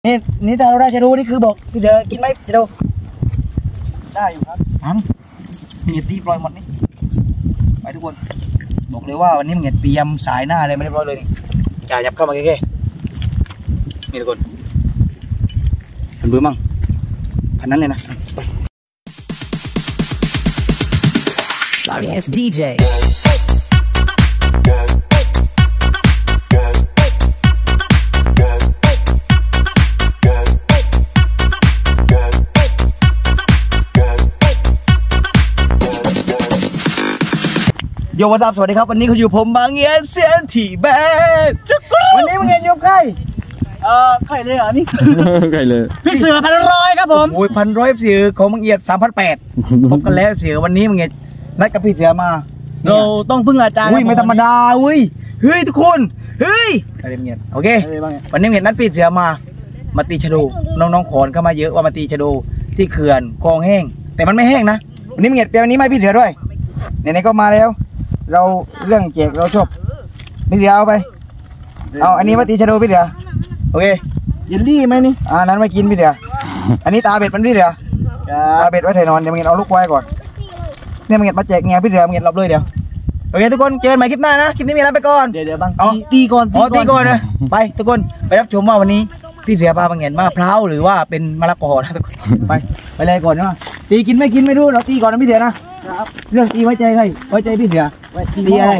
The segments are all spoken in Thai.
นี่ถ้าเราได้ชะดูนี่คือบอกพี่เจอกินไหมชะดูได้อยู่ครับเงียบตีปล่อยหมดนี่ไปทุกคนบอกเลยว่าวันนี้มันเงียบเตรียมสายหน้าเลยไม่ได้ปล่อยเลยนี่จ่ายยับเข้ามาแก่ๆนี่ทุกคนเป็นเบื่อมั่งพันนั้นเลยนะ Sorry ass DJ โยวัสดิ์สวัสดีครับวันนี้เขาอยู่ผมบางเงียนเซียนถี่แบกวันนี้บางเงียนอยู่ใกล้ใครเลยเหรอนี่ใครเลยพี่เสือ1,100ครับผมโอ้ย1,100เสือของบางเงียน3,800พบกันแล้วเสือวันนี้บางเงียนนัดกับพี่เสือมาเราต้องพึ่งอาจารย์ไม่ธรรมดาเว้ยเฮ้ยทุกคนเฮ้ยอะไรบางเงียนโอเควันนี้บางเงียนนัดพี่เสือมาตีชะโดน้องๆขอนเข้ามาเยอะว่ามาตีชะโดที่เขื่อนคลองแห้งแต่มันไม่แห้งนะวันนี้บางเงียนเปียวันนี้ไม่พี่เสือด้วยไหนๆก็มาแล้วเราเรื่องแจกเราชอบพี่เสือเอาไปเอาอันนี้มาตีชะโดพี่เสือโอเคยินดีไหมนี่นั้นไม่กินพี่เสืออันนี้ตาเบ็ดมันพี่เสือตาเบ็ดไว้ถ่ายนอนเดี๋ยวมึงเอาลูกไว้ก่อนเนี่ยมึงมาแจกเงี้ยพี่เสือมึงหลับเลยเดี๋ยวโอเคทุกคนเจอกันใหม่คลิปหน้านะคลิปนี้มีอะไรไปก่อนเดี๋ยวบางตีก่อนตีก่อนนะไปทุกคนไปรับชมว่าวันนี้พี่เสือพาบางเงียนมาพร้าวหรือว่าเป็นมะละกอนะทุกคนไปเลยก่อนนะตีกินไม่กินไม่รู้เราตีก่อนนะพี่เสือนะเรื่องตีไว้ใจใครไว้ใจพี่เสือตีอะไร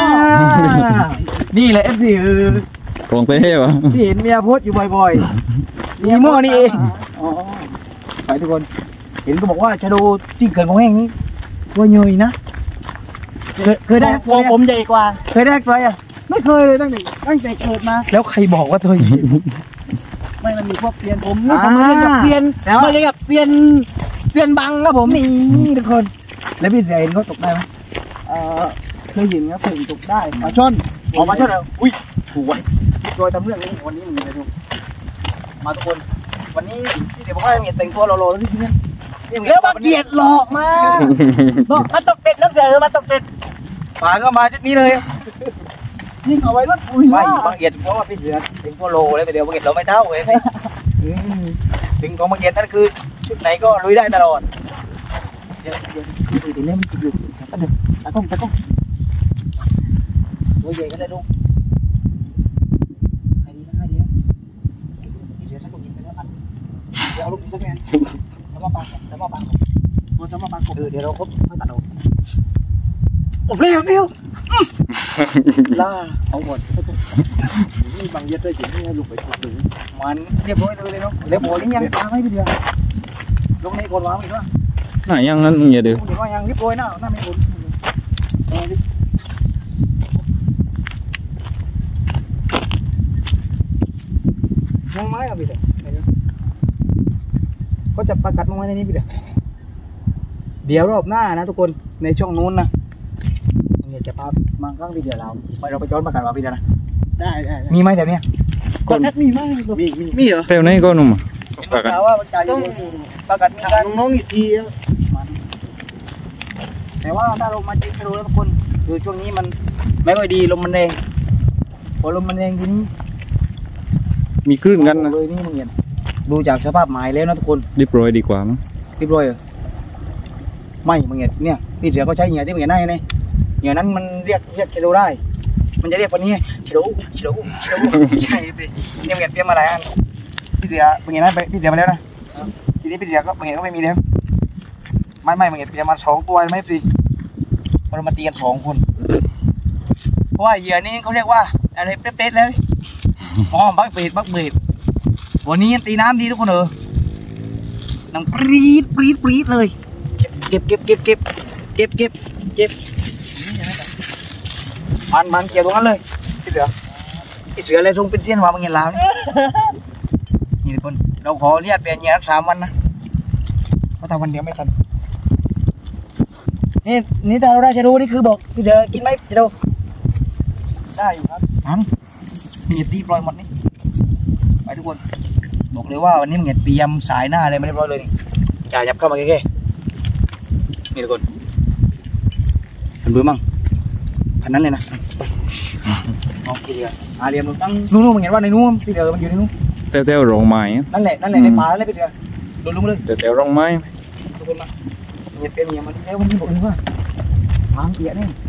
นี่แหละFC ของไปเหรอที่เห็นเมียโพสอยู่บ่อยๆมีหม้อนี่เองไปทุกคนเห็นก็บอกว่าชะโดที่เกิดของแห้งนี้ตัวใหญ่นะเคยได้ผมใหญ่กว่าเคยได้ใครอ่ะไม่เคยเลยตั้งแต่เกิดมาแล้วใครบอกว่าตัวใหญ่ไม่มันมีพวกเซียนผมนี่ผมเรียนกับเซียนมาเรียนกับเซียนบังครับผมนี่ทุกคนแล้วพี่เสือเห็นเขาตกได้ไหมเคยเห็นครับเคยตกได้ปลาช่อนออกมาช่อนเหรออุ้ยสวยโดยทำเรื่องนี้วันนี้มึงจะดูมาทุกคนวันนี้พี่เดี๋ยวบอกว่าเมียแต่งตัวหล่อๆแล้วพี่เนี่ยแล้วมาเกียดหลอกมามาตกเป็ดน้ำเสือมาตกเป็ดป่าก็มาชุดนี้เลยยิ่งเอาไว้รถอุ้ยไม่บางเอียดเพราะว่าพี่เสือแต่งตัวโลแล้วแต่เดี๋ยวบางเอียดเราไม่เท่าเลยถึงของบางเอียดนั่นคือชุดไหนก็ลุยได้ตลอดเดี๋ยวเนี่ยมันจิบอยู่ตะก้องตัวใหญ่ก็ได้ลูกให้ดีนะเดี๋ยวฉันก็กินไปแล้วอันเดี๋ยวเอาลูกกินสักแง่ทำมาปากเดี๋ยวเราครบไม่ตัดออกโอ้เร็วล่าเอาหมดนี่บางเย็ดได้ถึงนี่ลูกไปถูกถึงมันเรียบร้อยเลยเนาะเรียบร้อยนี่ยังตามให้พี่เดียวลงในคนวางอีกว่าไหนยังนั้นมึงอย่าดื้อเดี๋ยวว่ายังเรียบร้อยนะน่าไม่บุญมองไม้เอาไปเลยก็จะประกาศมองไม้ในนี้ไปเลยเดี๋ยวรอบหน้านะทุกคนในช่องนู้นนะเนี่ยจะพามาข้างวิดีโอเราไปย้อนประกาศว่าวิดีโอนะได้มีไหมแถวเนี้ยก็มีไหมมีเหรอแถวนี้ก็นุ่มประกาศว่าต้องประกาศมีการน้องอีกทีแต่ว่าถ้าเรามาเช็คดูแล้วทุกคนคือช่วงนี้มันไม่ค่อยดีลมมันแรงพอลมมันแรงทีนี้มีคลื่นกันนะเลยนี่มึงเห็นดูจากสภาพหมายแล้วนะทุกคนรีบโรยดีกว่ามั้งรีบโรยเหรอไม่มึงเห็นเนี่ยพี่เสือก็ใช้เหงื่อที่มึงเห็นได้ไงเหงื่อนั้นมันเรียกชะโดได้มันจะเรียกวันนี้ชะโดใช่พี่เนี่ยมึงเห็นเตรียมมาหลายอันพี่เสือมึงเห็นนั้นไปพี่เสือมาแล้วนะทีนี้พี่เสือก็มึงเห็นก็ไม่มีแล้วไม่มึงเห็นเตรียมมา2 ตัวไม่ฟรีเรามาตีกัน2 คนเพราะว่าเหยื่อนี้เขาเรียกว่าอะไรเป๊ะๆเลยบักเบ็ดวันนี้ตีน้ำดีทุกคนนังปรี๊ดเลยเก็บมันเกี่ยวตรงนั้นเลยพี่เสืออะไรทรงเป็นเสี้ยนว่าบางเงี้ยลาวนี่ทุกคนเราขอเรียกเปลี่ยนเหยื่อ3 วันนะเพราะทำวันเดียวไม่ทันนี่ถ้าเราได้ชะโดนี่คือบอกพี่เสือกินไหมชะโดได้อยู่ครับเงียบตีปล่อยหมดนี่ไปทุกคนบอกเลยว่าวันนี้เงียบเตรียมสายหน้าเลยไม่ได้ปล่อยเลยจ่ายยับเข้ามาแก่ๆนี่ทุกคนเป็นเบื่อมั่งพันนั้นเลยนะโอเคเดี๋ยวเรียมตั้งนู้นมึงเห็นว่าในนู้นพี่เสือมันอยู่ในนู้นแถวๆโรงไม้อะนั่นแหละในป่านั่นแหละพี่เสือโดนลุงเลยแถวๆโรงไม้ทุกคนมาเหยียดเป็นอย่างมันแล้ววันนี้บอกเลยว่าทางเปียกนี่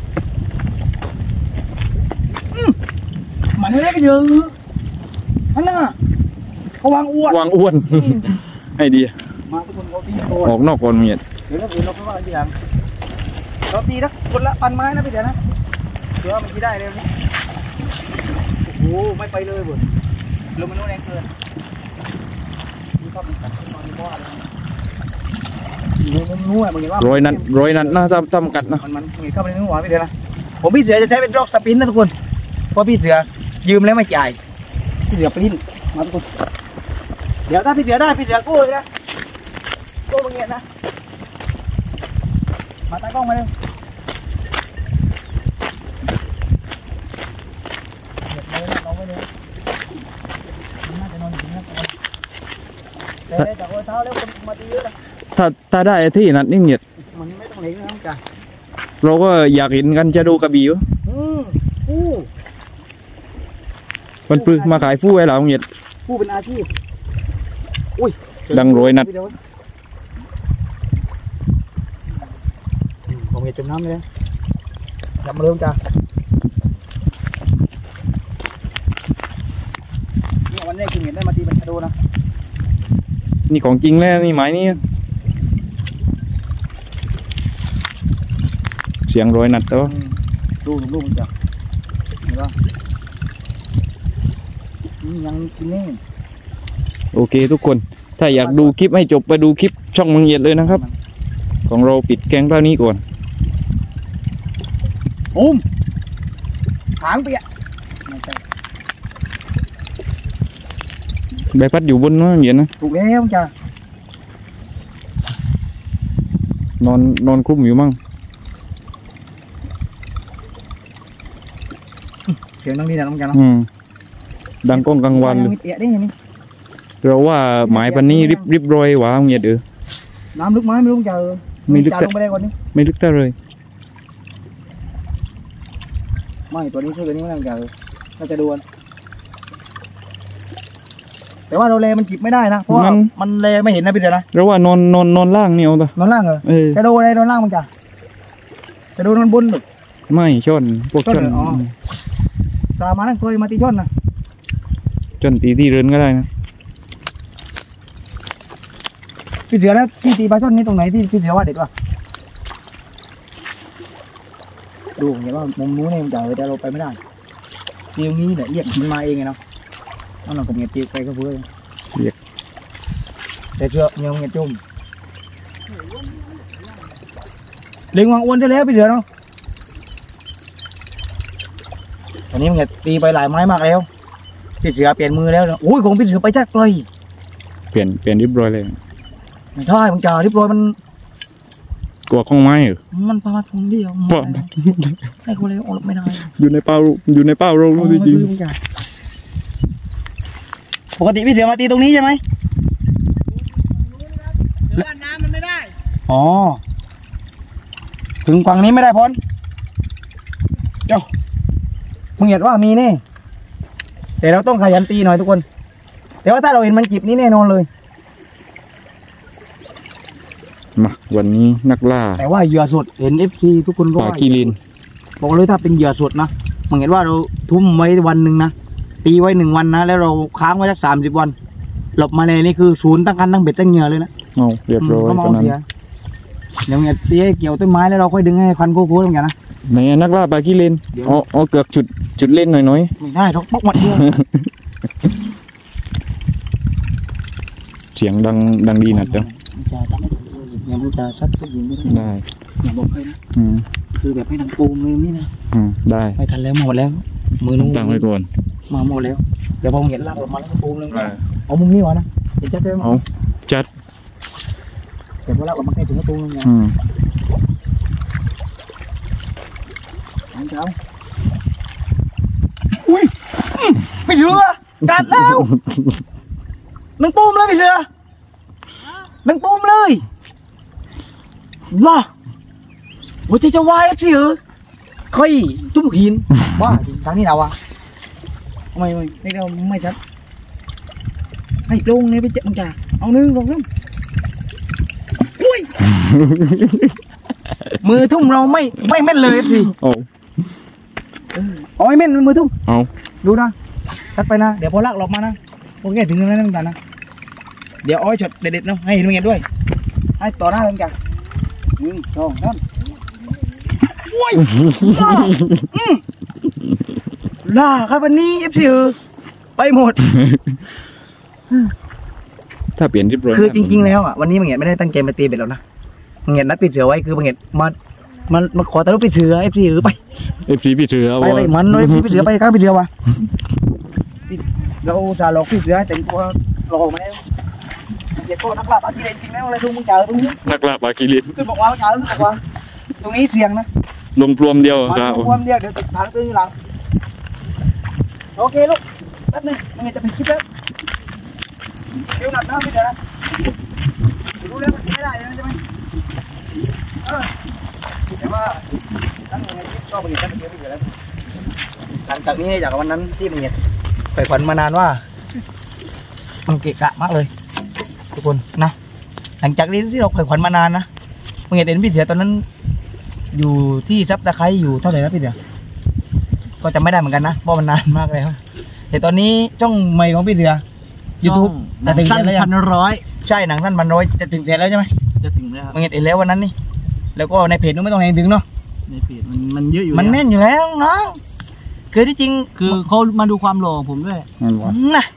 มันเลยพี่เสือนั่นน่ะเขาวางอ้วนวางอ้วน ไอเดียมาทุกคนเราตีโดออกนอกก่อนเมียดเดี๋ยวเราไม่ว่าอะไรอย่างเราตีนะคนละปันไม้นะพี่เสือนะเสือมันกี่ได้เลยโอ้โหไม่ไปเลยเว้ยลมมันแรงเกินนี่ก็มันกัดตอนนี้ว่าเลยมันนัวมึงเห็นว่าร้อยนัดนะจำกัดนะมันเข้าไปในหัวพี่เสือนะผมพี่เสือจะใช้เป็นรอกสปินนะทุกคนเพราะพี่เสือยืมแล้วไม่จ่ายพี่เสือปริ้นมาทุกคนเดี๋ยวถ้าพี่เสือได้พี่เสือกู้เลยนะกู้บางเงี้ยนะมาตั้งกล้องมาเร็วน้องไม่เลยน่าจะนอนอยู่นะแต่จากหัวเท้าแล้วคนมาตีเยอะนะถ้าได้ที่นัดนี่เมียดมันไม่ต้องเลี้ยงนะจ๊ะเราก็อยากเห็นกันจะดูกระบี่วะกู้มันปึกมาขายฟู้ไอ้เหล่าเมียดกู้เป็นอาชีพอุ้ยดังโรยนัดผมเห็นจมน้ำเลยจับมาเริ่มจ้ะนี่วันแรกกินเห็นได้มาตีเป็นชะโดนะนี่ของจริงแน่นี่ไม้นี่เสียงร้อยนัดแต่ว่าดูมันจ้ะเห็นปะนี่ยังกินนี่โอเคทุกคน ถ้าอยากดูคลิปให้จบไปดูคลิปช่องมังเอียดเลยนะครับ ของเราปิดแกงเท่านี้ก่อนหางเปียกไม่ใช่ใบพัดอยู่บนนู้นเห็นนะถูกแล้วจ้ะนอนคลุ้มอยู่มั่งเสียงนั่งดีนะน้องจ้ะเนาะดังก้องกลางวันเลยมีเปียกได้ยังนี่เราว่าหมายปันนี้ริบรอยหวาเงียดเออน้ำลึกไหมไม่รู้จ้ะไม่ลึกจ่าแต่ลงไปได้ก่อนนี่ไม่ลึกแต่เลยไม่ตัวนี้คือตัวนี้ไม่น่าจะเราจะดูกันแต่ว่าเราเลมันจิบไม่ได้นะเพราะว่ามันเลไม่เห็นนะพี่เดี๋ยวนะเราว่านอนล่างเนี่ยเอาตะนอนล่างเหรอเออจะดูอะไรนอนล่างมันจ้ะจะดูนอนบนหรือไม่ช่อนพวกช่อนอ๋อ ปลามานั่งเคยมาตีช่อนนะช่อนตีที่เรือนก็ได้นะพี่เสือแล้วที่ตีปลาช่อนนี้ตรงไหนที่พี่เสือว่าเด็ดวะดูเห็นว่ามุมนู้นเนี่ยมันจ่ายแต่เราไปไม่ได้ทีตรงนี้เนี่ยเรียกมันมาเองไงเนาะนั่นเราผมเงียบตีไปก็เพื่อแต่เชื่อเงียบเงียบจุ่มเลี้ยงวางอ้วนได้แล้วพี่เสือเนาะตอนนี้มันเงียบตีไปหลายไม้มากแล้วพี่เสือเปลี่ยนมือแล้วโอ้ยของพี่เสือไปจัดเลยเปลี่ยนริบรอยเลยไม่ใช่มันจ่าเรียบร้อยมันกลัวข้องไม้เหรอมันประมาณถุงเดียวเพราะให้คนเลยออกไม่ได้อยู่ในเป้าเราอ๋อจริงไม่จ่าปกติพี่เสือมาตีตรงนี้ใช่ไหมน้ำมันไม่ได้อ๋อถึงฝั่งนี้ไม่ได้พ้นเจ้ามึงเห็นว่ามีแน่แต่เราต้องขยันตีหน่อยทุกคนแต่ว่าถ้าเราเห็นมันจิบนี้แน่นอนเลยมาวันนี้นักล่าแต่ว่าเหยื่อสดเห็น FC ทุกคนก็ป่าว่ากีรินบอกเลยถ้าเป็นเหยื่อสดนะมึงเห็นว่าเราทุ่มไว้วันหนึ่งนะตีไว้1 วันนะแล้วเราค้างไว้สัก30 วันหลบมาเลยนี่คือศูนย์ตั้งกันตั้งเบ็ดตั้งเหยื่อเลยนะเอาเรียบร้อยก็มาตอนนั้นเสียเดี๋ยวเนี่ยตีให้เกี่ยวต้นไม้แล้วเราค่อยดึงให้ควันโค้งๆตรงนี้นะไหนนักล่าป่ากีรินเดี๋ยวอ๋อเกือกจุดเล่นหน่อยไม่ได้ต้องปกหมดเดียวเสียงดังดีนะเจ้าจะทำให้ถูกอย่ามึงจะซัดก็ยิงไม่ได้ได้อย่าบอกใครนะอืมคือแบบให้ดังปูมเลยนี่นะได้ไม่ทันแล้วหมดแล้วมือนู้นตั้งไว้ก่อนมาหมดแล้วเดี๋ยวพอเห็นลากออกมาแล้วก็ปูมเลยเอามุมนี้วะนะเห็นชัดเลยมั้ยเอาจัดเดี๋ยวพอลากออกมาให้ถึงก็ปูมเลยนะ เจ้าอุ้ยไปเชือกัดแล้วนังตูมเลยไปเชือนังตูมเลยว้าหัวใจจะวายอ่ะสิเคยจุ่มหินว่าทางนี้เราอ่ะไม่นี่เราไม่ชัดให้ตรงเลยไปเจ็บมึงจ่าเอาหนึ่งลงน้ำอุ้ย มือทุ่มเราไม่แม่นเลยสิ เอาไอ้แม่นมือทุ่มเอาดูนะตัดไปนะเดี๋ยวพอลากหลอกมานะโอเคถึงแล้วนะมึงจ่านะเดี๋ยวอ้อยช็อตเด็ดๆนะให้เห็นมึงเห็นด้วยให้ต่อหน้ามึงจ่า2 3โอ้ยล่าครับวันนี้ FC ไปหมดถ้าเปลี่ยนที่โปรยคือจริงๆแล้วอ่ะวันนี้มึงเห็นไม่ได้ตั้งใจมาตีเบ็ดแล้วนะมึงเห็นนัดปิดเสือไว้คือมึงเห็นมาขอตะลุปิดเสือ FC ไป FC พี่เสือไปมันเลยปิดเสือไปข้างปิดเสือวะเราจะหลอกปิดเสือแต่งตัวหลอกมาแล้วเดี๋ยวก็นักล่าปลากีเรนจริงแล้วอะไรทุกมึงเจอตรงนี้นักล่าปลากิรินขึ้นบอกว่าเจอขึ้นบอกว่าตรงนี้เสี่ยงนะลงปลวมเดียวมาครับรวมเดียวเดี๋ยวติดทางตื้นหลังโอเคลูกแป๊บนึงมึงจะเป็นคลิปแล้วเดี๋ยวหนักนะพี่เดี๋ยวนะรู้แล้วมันไม่ได้ใช่ไหมแต่ว่าตั้งยังไงก็มึงเห็นตั้งเยอะไปอยู่แล้วหลังจากนี้จากวันนั้นที่มึงเห็นไปฝันมานานว่ามันเกะกะมากเลยทุกคนนะหลังจากนี้ที่เราไปฝันมานานนะมึงเห็นพี่เสือตอนนั้นอยู่ที่ซับตะไคร้อยู่เท่าไหร่นะพี่เสือก็จำไม่ได้เหมือนกันนะเพราะมันนานมากแล้วแต่ตอนนี้ช่องใหม่ของพี่เสือ YouTube จะถึงแสนแล้วยังใช่หนังสั้น100จะถึงแสนแล้วใช่ไหมจะถึงแล้วครับมึงเห็นแล้ววันนั้นนี่แล้วก็ในเพจนู้นไม่ต้องเห็นถึงเนาะในเพจมันเยอะอยู่มันแน่นอยู่แล้วน้องคือที่จริงคือเขามาดูความหล่อของผมด้วยนะ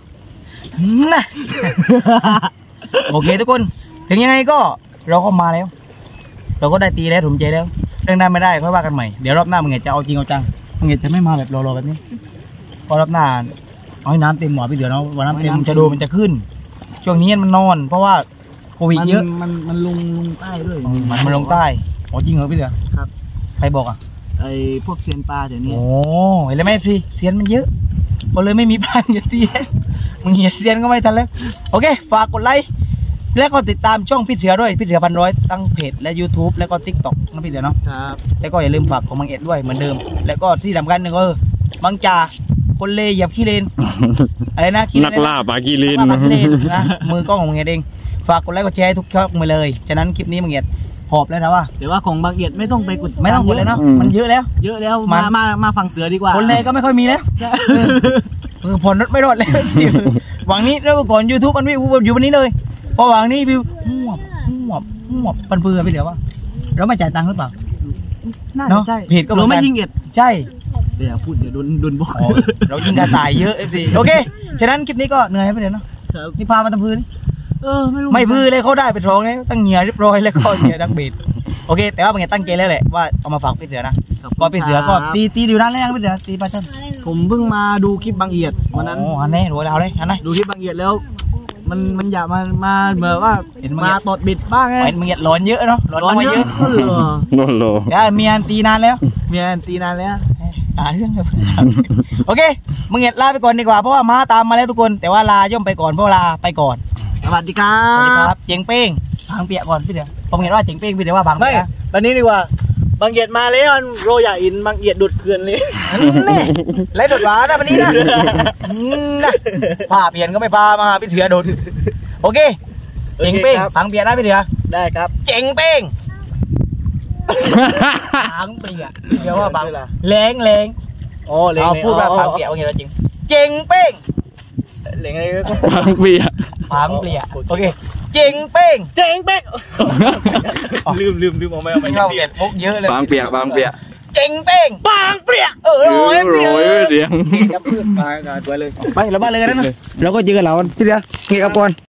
โอเคทุกคนถึงยังไงก็เราก็มาแล้ว เราก็ได้ตีแล้วถุมใจแล้วเรื่องได้ไม่ได้ค่อยว่ากันใหม่เดี๋ยวรอบหน้ามึงจะเอาจริงเอาจังมึงจะไม่มาแบบรอๆแบบนี้พอรอบหน้าเอาให้น้ำเต็มหมอพี่เดี๋ยวเนาะวันน้ำเต็มจะดูมันจะขึ้น ช่วงนี้มันนอน เพราะว่าโควิดเยอะมันลงใต้ด้วยมันลงใต้โอ้จริงเหรอพี่เดือครับใครบอกอ่ะไอ้พวกเซียนปลาเดี๋ยวนี้โอ้เห็นแล้วไหมสิเซียนมันเยอะก็เลยไม่มีบ้านอย่าตีมึงเหี้ยเซียนก็ไม่ทันแล้วโอเคฝากกดไลค์และก็ติดตามช่องพี่เสือด้วยพี่เสือ100ตั้งเพจและ YouTube แล้วก็ TikTok นะพี่เสือเนาะครับแล้วก็อย่าลืมฝากของมังเอ็ดด้วยเหมือนเดิมแล้วก็ที่สำคัญหนึ่งก็บางจ่าคนเลเหยียบขี้เลนอะไรนะขี้เลนนักล่าปลากิรินนักล่าปลาขี้เลนนะมือกล้องของมังเอ็ดเองฝากกดไลค์กดแชร์ให้ทุกช่องมาเลยฉะนั้นคลิปนี้มังเอ็ดหอบแล้วนะว่าเดี๋ยวว่าของบางเอียดไม่ต้องไปกดไม่ต้องกดเลยเนาะมันเยอะแล้วเยอะแล้วมัมาฝั่งเสือดีกว่าคนเลก็ไม่ค่อยมีแล้วใช่ผ่อนรถไม่รอดแล้วหวังนี้แล้วก็ก่อน YouTube มันไม่อยู่วันนี้เลยพอหวังนี้วิวหวบปันเปื้อไปเดี๋ยวว่าเราไม่จ่ายตังค์หรือเปล่าน่าเนจะอะใช่เพจก็เหมืเราอนกันไม่ยิงเอียดใช่เดี๋ยวพูดเดี๋ยวโดนบอกเรายิงกระต่ายเยอะ FC โอเคฉะนั้นคลิปนี้ก็เหนื่อยไปเดี๋ยวเนาะครับนี่พามาทำพื้นไม่รู้ไม่พื้นเลยเขาได้ไปทองเลยตั้งเหงียเรียบร้อยแล้วก็เหงียดักเบ็ดโอเคแต่ว่าเป็นไงตั้งใจแล้วแหละว่าเอามาฝากพี่เสือนะก็พี่เสือก็ตีอยู่นั่นแล้วยังพี่เสือตีปลาช่อนผมเพิ่งมาดูคลิปบางเอียดวันนั้นโอ้อันนี้รู้แล้วเลยอันไหนดูคลิปบางเอียดแล้ว มันอยากมาเหมือนว่าเห็นบางมาเอียดตดบิดบ้างไงเป็นมึงเหยียดร้อนเยอะเนาะร้อนมาเยอะเหรอโลโลได้เมียตีนานแล้วเมียตีนานแล้วหาเรื่องเลยโอเคมึงเหยียดลาไปก่อนดีกว่าเพราะว่าม้าตามมาแล้วทุกคนแต่ว่าลาย่อมไปก่อนเพราะลาไปก่อนสวัสดีครัสวัสดีครับ บเจ๋งเป้งบางเปียกก่อนพี่เดี๋ยวผมเห็นว่าเจ๋งเป้งพี่เดี๋ยวว่าบางไม่เปียกตอนนี้ดีกว่าบางเอียดมาแล้วโรยาอินบางเอียดดุดเขื่อนเลยนี่ไรโดดหวานะวันนี้นะนะพาเปลี่ยนก็ไม่พามาพี่เสือโดดโอเคเจ๋งเป้งบางเปียกนะพี่เดี๋ยวได้ครับเจ๋งเป้งบางเปียกพี่เดี๋ยวว่าบางแรงโอ้เล็งเอาพูดว่าบางเปียกว่าไงเราจริงเจ๋งเป้งเล็งอะไรก็บางเปียบางเปียกโอเคเจ๋งเป้งเจ๋งเป๊กลืมเอาไม่ไม่เข้าเปลี่ยนมุกเยอะเลยบางเปียบางเปียเจ๋งเป้งบางเปียกโอ้ยโรยเดียงกับเพื่อนมาตัวเลยไปเราบ้านเลยกันนะเราก็เจอกันแล้วพี่เดียวเงี้ยกับก่อน